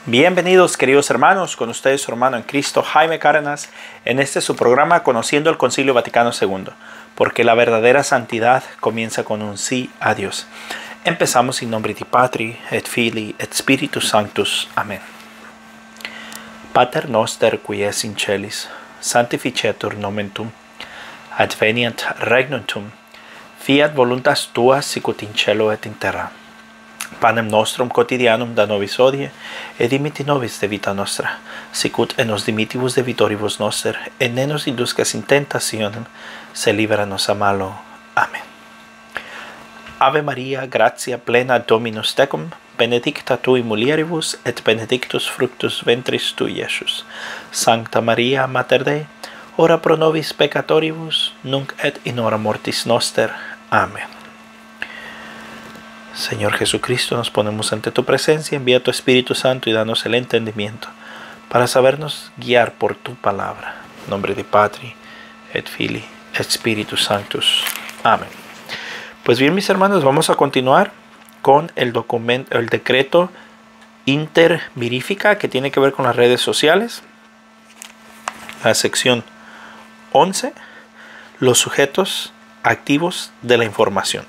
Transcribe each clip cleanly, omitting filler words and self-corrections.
Bienvenidos queridos hermanos, con ustedes su hermano en Cristo Jaime Cárdenas en este su programa Conociendo el Concilio Vaticano II, porque la verdadera santidad comienza con un sí a Dios. Empezamos in nomine Dei Patri et Filii et Spiritus Sanctus. Amén. Pater noster qui es in celis, sanctificetur nomen tuum, adveniat regnum tuum, fiat voluntas tua sicut in cielo et in terra. Panem nostrum quotidianum da nobis hodie, et dimitti nobis de vita nostra, sicut et nos dimittivus debitoribus noster, et ne nos induscas in tentationem, se libera nos a malo. Amen. Ave Maria, gratia plena Dominus tecum, benedicta tui mulieribus, et benedictus fructus ventris tui, Iesus. Sancta Maria, Mater Dei, ora pro nobis peccatoribus, nunc et in hora mortis noster. Amén. Señor Jesucristo, nos ponemos ante tu presencia, envía tu Espíritu Santo y danos el entendimiento para sabernos guiar por tu palabra. En nombre de Patri, et Filii, et Spiritus Sanctus. Amén. Pues bien, mis hermanos, vamos a continuar con el decreto intermirífica que tiene que ver con las redes sociales. La sección 11, los sujetos activos de la información.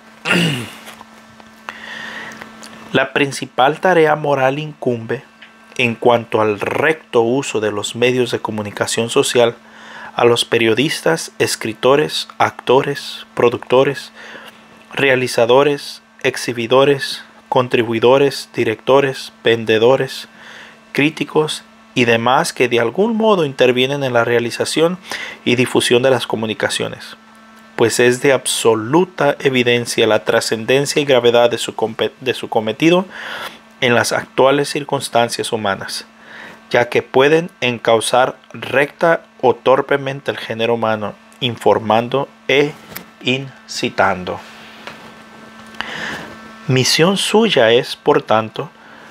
La principal tarea moral incumbe, en cuanto al recto uso de los medios de comunicación social, a los periodistas, escritores, actores, productores, realizadores, exhibidores, contribuidores, directores, vendedores, críticos y demás que de algún modo intervienen en la realización y difusión de las comunicaciones, pues es de absoluta evidencia la trascendencia y gravedad de su cometido en las actuales circunstancias humanas, ya que pueden encauzar recta o torpemente el género humano, informando e incitando. Misión suya es, por tanto,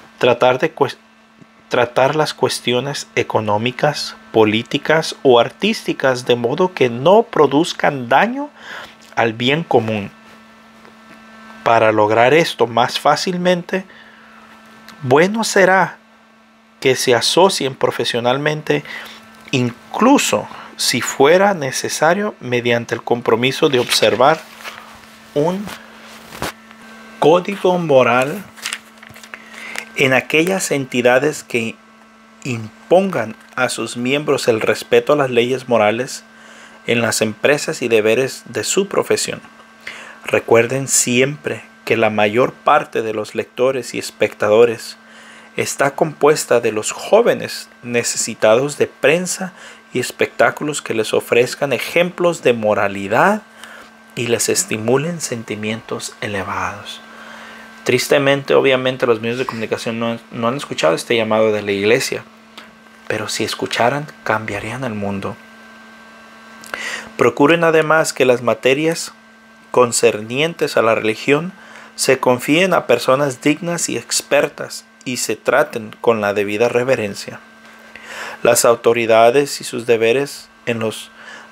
tratar las cuestiones económicas, políticas o artísticas de modo que no produzcan daño al bien común. Para lograr esto más fácilmente, bueno será que se asocien profesionalmente, incluso si fuera necesario, mediante el compromiso de observar un código moral en aquellas entidades que impongan a sus miembros el respeto a las leyes morales en las empresas y deberes de su profesión. Recuerden siempre que la mayor parte de los lectores y espectadores está compuesta de los jóvenes necesitados de prensa y espectáculos que les ofrezcan ejemplos de moralidad y les estimulen sentimientos elevados. Tristemente, obviamente, los medios de comunicación no han escuchado este llamado de la Iglesia, pero si escucharan, cambiarían el mundo. Procuren además que las materias concernientes a la religión se confíen a personas dignas y expertas y se traten con la debida reverencia. Las autoridades y sus deberes en los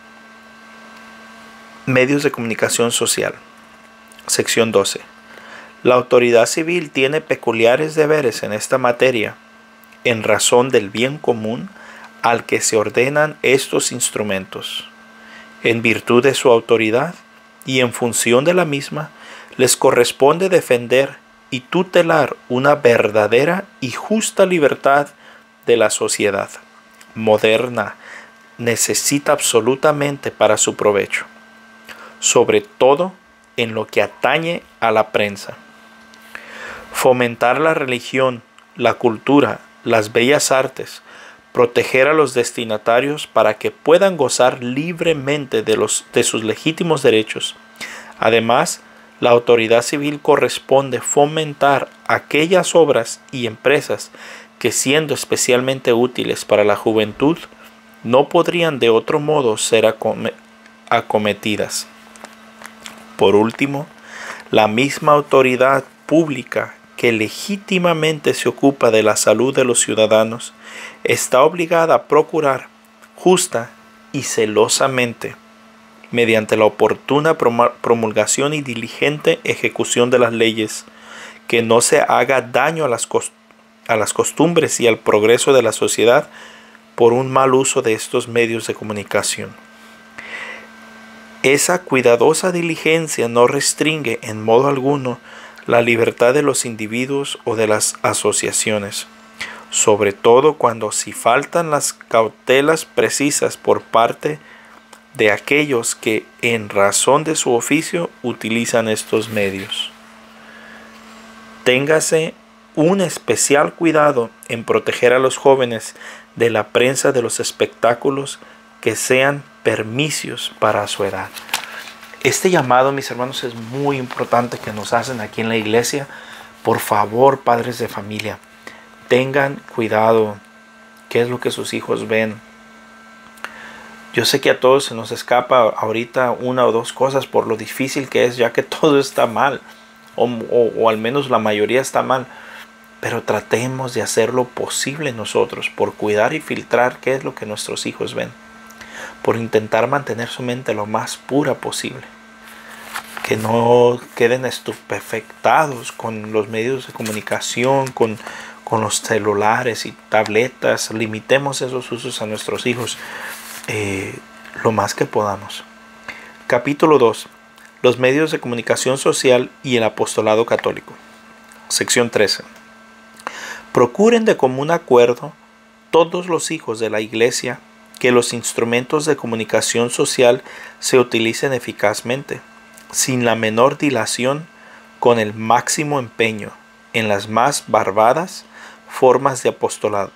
medios de comunicación social. Sección 12. La autoridad civil tiene peculiares deberes en esta materia, en razón del bien común al que se ordenan estos instrumentos. En virtud de su autoridad y en función de la misma, les corresponde defender y tutelar una verdadera y justa libertad de la sociedad moderna necesita absolutamente para su provecho, sobre todo en lo que atañe a la prensa. Fomentar la religión, la cultura, las bellas artes, proteger a los destinatarios para que puedan gozar libremente de sus legítimos derechos. Además, la autoridad civil corresponde fomentar aquellas obras y empresas que, siendo especialmente útiles para la juventud, no podrían de otro modo ser acometidas. Por último, la misma autoridad pública que legítimamente se ocupa de la salud de los ciudadanos está obligada a procurar justa y celosamente, mediante la oportuna promulgación y diligente ejecución de las leyes, que no se haga daño a las costumbres y al progreso de la sociedad por un mal uso de estos medios de comunicación. Esa cuidadosa diligencia no restringe en modo alguno la libertad de los individuos o de las asociaciones, sobre todo cuando si faltan las cautelas precisas por parte de aquellos que en razón de su oficio utilizan estos medios. Téngase un especial cuidado en proteger a los jóvenes de la prensa de los espectáculos que sean permisios para su edad. Este llamado, mis hermanos, es muy importante que nos hacen aquí en la iglesia. Por favor, padres de familia, tengan cuidado qué es lo que sus hijos ven. Yo sé que a todos se nos escapa ahorita una o dos cosas por lo difícil que es, ya que todo está mal, o al menos la mayoría está mal. Pero tratemos de hacer lo posible nosotros por cuidar y filtrar qué es lo que nuestros hijos ven, por intentar mantener su mente lo más pura posible, que no queden estupefactados con los medios de comunicación, con los celulares y tabletas. Limitemos esos usos a nuestros hijos lo más que podamos. Capítulo 2. Los medios de comunicación social y el apostolado católico. Sección 13. Procuren de común acuerdo todos los hijos de la Iglesia que los instrumentos de comunicación social se utilicen eficazmente, sin la menor dilación, con el máximo empeño, en las más variadas formas de apostolado,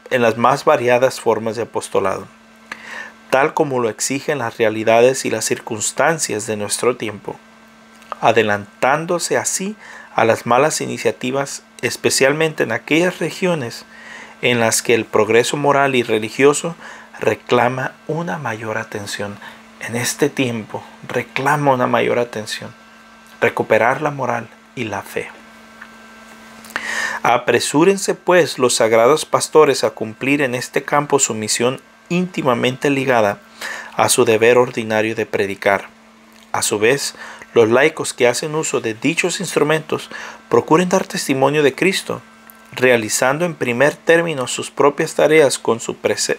tal como lo exigen las realidades y las circunstancias de nuestro tiempo, adelantándose así a las malas iniciativas, especialmente en aquellas regiones en las que el progreso moral y religioso reclama una mayor atención. En este tiempo reclama una mayor atención, recuperar la moral y la fe. Apresúrense pues los sagrados pastores a cumplir en este campo su misión íntimamente ligada a su deber ordinario de predicar. A su vez, los laicos que hacen uso de dichos instrumentos procuren dar testimonio de Cristo, realizando en primer término sus propias tareas con su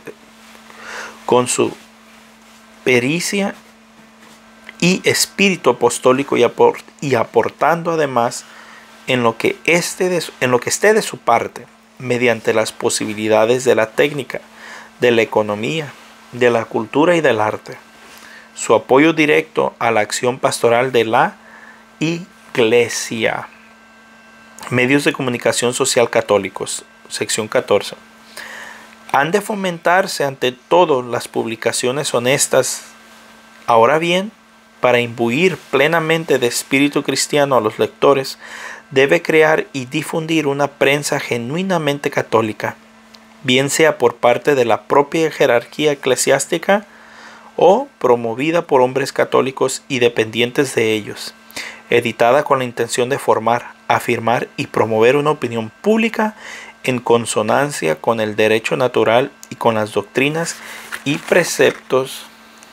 pericia y espíritu apostólico y aportando además en lo que esté de su parte, mediante las posibilidades de la técnica, de la economía, de la cultura y del arte, su apoyo directo a la acción pastoral de la Iglesia. Medios de comunicación social católicos, sección 14. Han de fomentarse ante todo las publicaciones honestas. Ahora bien, para imbuir plenamente de espíritu cristiano a los lectores, debe crear y difundir una prensa genuinamente católica, bien sea por parte de la propia jerarquía eclesiástica o promovida por hombres católicos y dependientes de ellos, editada con la intención de formar, afirmar y promover una opinión pública en consonancia con el derecho natural y con las doctrinas y preceptos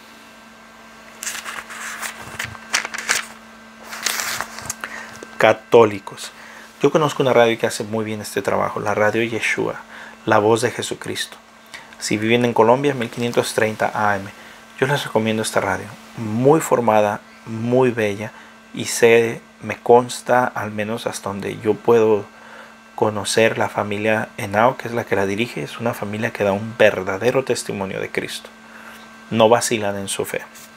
católicos. Yo conozco una radio que hace muy bien este trabajo, la radio Yeshua, la voz de Jesucristo. Si viven en Colombia, 1530 AM. Yo les recomiendo esta radio, muy formada, muy bella, y me consta, al menos hasta donde yo puedo conocer, la familia Henao, que es la que la dirige, es una familia que da un verdadero testimonio de Cristo. No vacilan en su fe.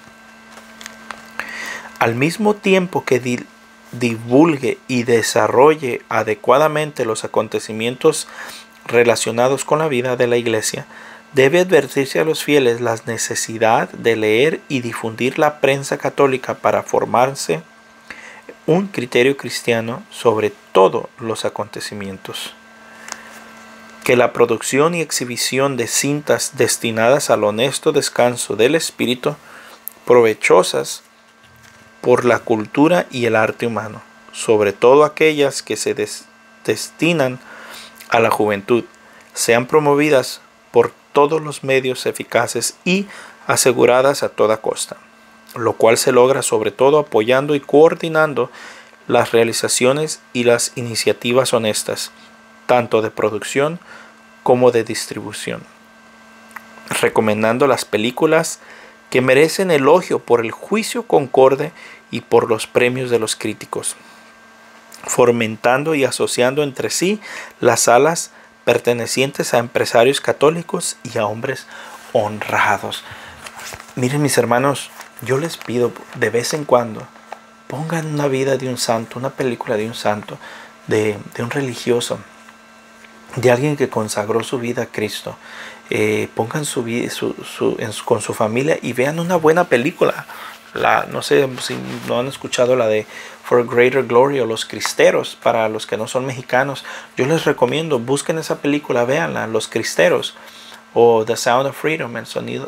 Al mismo tiempo que divulgue y desarrolle adecuadamente los acontecimientos relacionados con la vida de la Iglesia, debe advertirse a los fieles la necesidad de leer y difundir la prensa católica para formarse un criterio cristiano sobre todos los acontecimientos. Que la producción y exhibición de cintas destinadas al honesto descanso del espíritu, provechosas por la cultura y el arte humano, sobre todo aquellas que se destinan a la juventud, sean promovidas por todos los medios eficaces y aseguradas a toda costa, lo cual se logra sobre todo apoyando y coordinando las realizaciones y las iniciativas honestas, tanto de producción como de distribución, recomendando las películas que merecen elogio por el juicio concorde y por los premios de los críticos, fomentando y asociando entre sí las salas pertenecientes a empresarios católicos y a hombres honrados. Miren, mis hermanos, yo les pido de vez en cuando pongan una vida de un santo, una película de un santo, de un religioso, de alguien que consagró su vida a Cristo. Pongan su vida con su familia y vean una buena película. No sé si no han escuchado la de For Greater Glory o Los Cristeros, para los que no son mexicanos. Yo les recomiendo, busquen esa película, véanla, Los Cristeros, o The Sound of Freedom,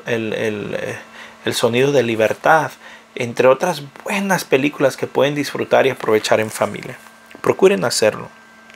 el sonido de libertad, entre otras buenas películas que pueden disfrutar y aprovechar en familia. Procuren hacerlo.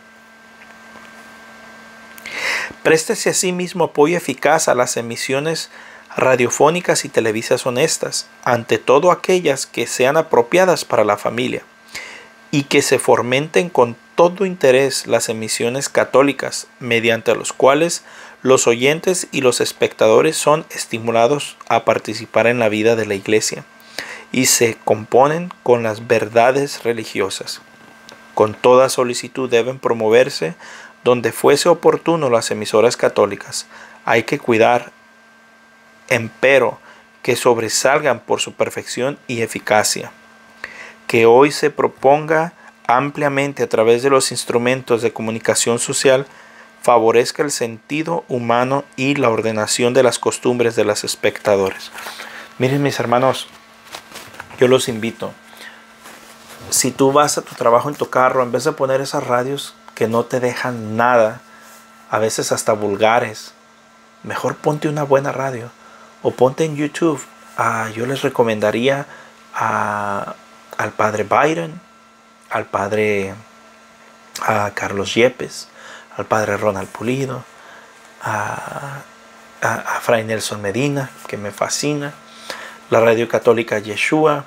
Préstese asimismo apoyo eficaz a las emisiones radiofónicas y televisas honestas, ante todo aquellas que sean apropiadas para la familia, y que se fomenten con todo interés las emisiones católicas, mediante los cuales los oyentes y los espectadores son estimulados a participar en la vida de la Iglesia y se componen con las verdades religiosas. Con toda solicitud deben promoverse donde fuese oportuno las emisoras católicas. Hay que cuidar, empero, que sobresalgan por su perfección y eficacia. Que hoy se proponga ampliamente a través de los instrumentos de comunicación social, favorezca el sentido humano y la ordenación de las costumbres de los espectadores. Miren, mis hermanos, yo los invito. Si tú vas a tu trabajo en tu carro, en vez de poner esas radios que no te dejan nada, a veces hasta vulgares, mejor ponte una buena radio o ponte en YouTube. Yo les recomendaría al padre Byron, al padre Carlos Yepes, al padre Ronald Pulido, a Fray Nelson Medina, que me fascina, la radio católica Yeshua,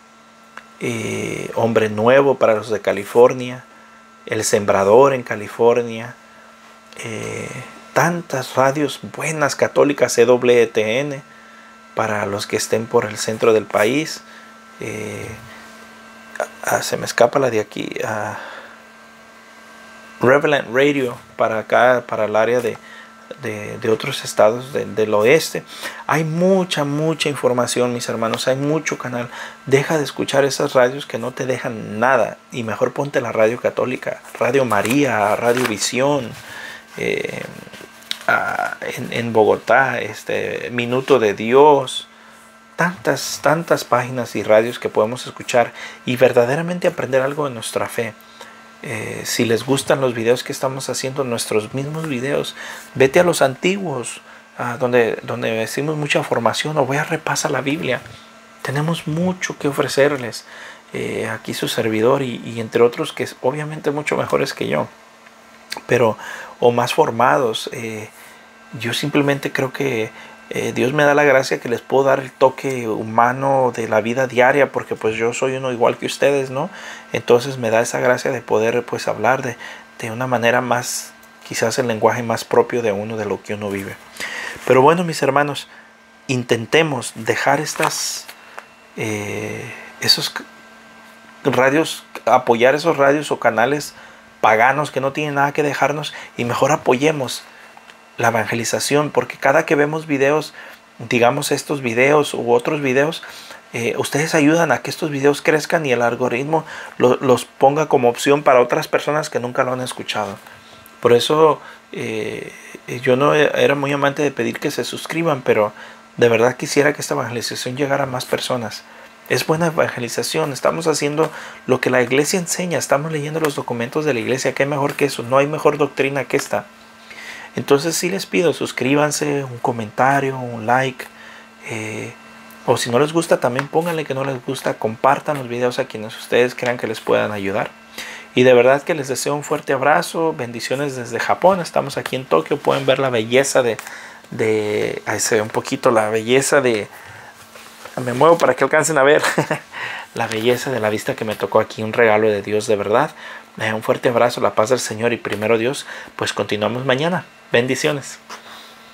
Hombre Nuevo para los de California, El Sembrador en California, tantas radios buenas católicas, EWTN para los que estén por el centro del país. Se me escapa la de aquí, Revelant Radio para acá, para el área de otros estados del oeste. Hay mucha información, mis hermanos, hay mucho canal. Deja de escuchar esas radios que no te dejan nada y mejor ponte la radio católica, Radio María, Radio Visión, en Bogotá, Minuto de Dios, tantas páginas y radios que podemos escuchar y verdaderamente aprender algo de nuestra fe. Si les gustan los videos que estamos haciendo, nuestros mismos videos, vete a los antiguos, donde decimos mucha información, o voy a repasar la Biblia. Tenemos mucho que ofrecerles. Aquí su servidor y entre otros que obviamente mucho mejores que yo, pero o más formados. Yo simplemente creo que Dios me da la gracia que les puedo dar el toque humano de la vida diaria, porque pues yo soy uno igual que ustedes, ¿no? Entonces me da esa gracia de poder pues hablar de una manera más, quizás el lenguaje más propio de uno, de lo que uno vive. Pero bueno, mis hermanos, intentemos dejar esos radios, apoyar esos radios o canales paganos que no tienen nada que dejarnos, y mejor apoyemos la evangelización, porque cada que vemos videos, digamos estos videos u otros videos, ustedes ayudan a que estos videos crezcan y el algoritmo los ponga como opción para otras personas que nunca lo han escuchado. Por eso yo no era muy amante de pedir que se suscriban, pero de verdad quisiera que esta evangelización llegara a más personas. Es buena evangelización, estamos haciendo lo que la iglesia enseña, estamos leyendo los documentos de la iglesia. ¿Qué mejor que eso? No hay mejor doctrina que esta. Entonces sí les pido, suscríbanse, un comentario, un like, o si no les gusta también pónganle que no les gusta, compartan los videos a quienes ustedes crean que les puedan ayudar. Y de verdad que les deseo un fuerte abrazo, bendiciones desde Japón. Estamos aquí en Tokio, pueden ver la belleza ahí se ve un poquito la belleza me muevo para que alcancen a ver la belleza de la vista que me tocó aquí, un regalo de Dios de verdad. Un fuerte abrazo, la paz del Señor y primero Dios, pues continuamos mañana. Bendiciones.